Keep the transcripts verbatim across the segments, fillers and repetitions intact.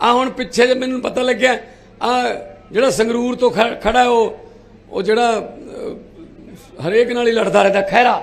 आ हुण पिछे जे मैनूं पता लग्या आ जिहड़ा संगरूर तो खड़ा है वो जिहड़ा हरेक नाल ही लड़दा रहता खैरा,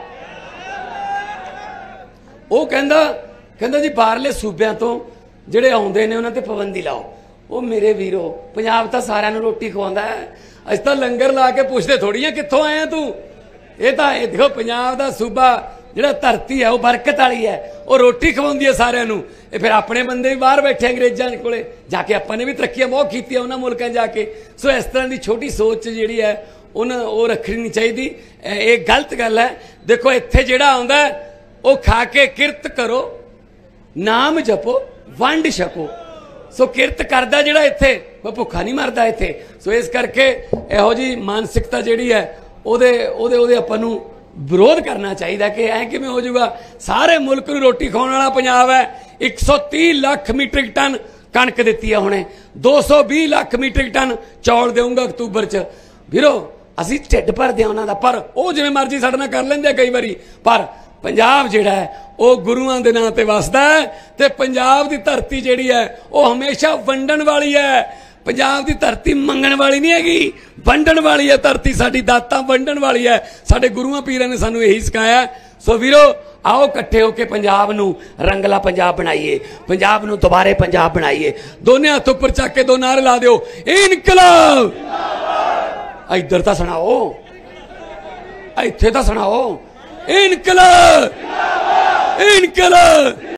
वो कहंदा कहंदा जी बाहरले सूबियां तो जिहड़े आउंदे ने उन्हां ते पाबंदी लाओ। वो मेरे वीरो पंजाब तां सारिआं नूं रोटी खवाउंदा है, असीं तां लंगर ला के पुछदे थोड़ी आ कित्थों आया तू। ये तां देखो पंजाब दा सूबा जिहड़ा धरती है वो बरकत वाली है, वो रोटी खवाउंदी है सारिआं नूं। ये फिर अपने बंदे भी बाहर बैठे अंग्रेजां कोले जाके आपां ने भी तरक्कियां बहुत कीतियां उन्हां मुल्कां जाके। सो इस तरह की छोटी सोच जिहड़ी है उन्हें वो रखनी नहीं चाहिए, ये गलत गल है। देखो इत्थे जिहड़ा आउंदा वो खा के किरत करो, नाम जपो, वंड छको। सो किरत करदा जिहड़ा इत्थे वो भुखा नहीं मरदा इत्थे। सो इस करके इहो जी मानसिकता जिहड़ी है ओदे ओदे ओदे आपां नूं विरोध करना चाहिए कि ऐ किवें हो जाऊगा। सारे मुल्क नूं रोटी खाने वाला पंजाब है। एक सौ तीह लाख मीट्रिक टन कणक दित्ती है हुणे, दो सौ भी लाख मीट्रिक टन चौल देऊंगा अक्तूबर च। वीरो असीं ढिड भरदे उन्हां दा, पर वो जिवें मर्जी साडे नाल कर लैंदे कई वारी। पर पंजाब जिहड़ा है वो गुरुआं दे नां ते वसदा है, ते पंजाब दी धरती जिहड़ी है वो हमेशा वंडण वाली है। पंजाब दी धरती मंगण वाली नहीं हैगी, वंडण वाली है धरती। साडी दातां वंडण वाली है। साडे गुरुआं पीरां ने सानूं यही सिखाया। सो वीरो आओ इकट्ठे होके पंजाब नूं रंगला पंजाब बनाइए, पंजाब नूं दोबारे पंजाब बनाइए। दोने हत्थ उपर चक के दो नारे ला दिओ, इनकलाब। इधर तां सुणाओ, इत्थे तां सुणाओ, इनकलाब इनकलाब।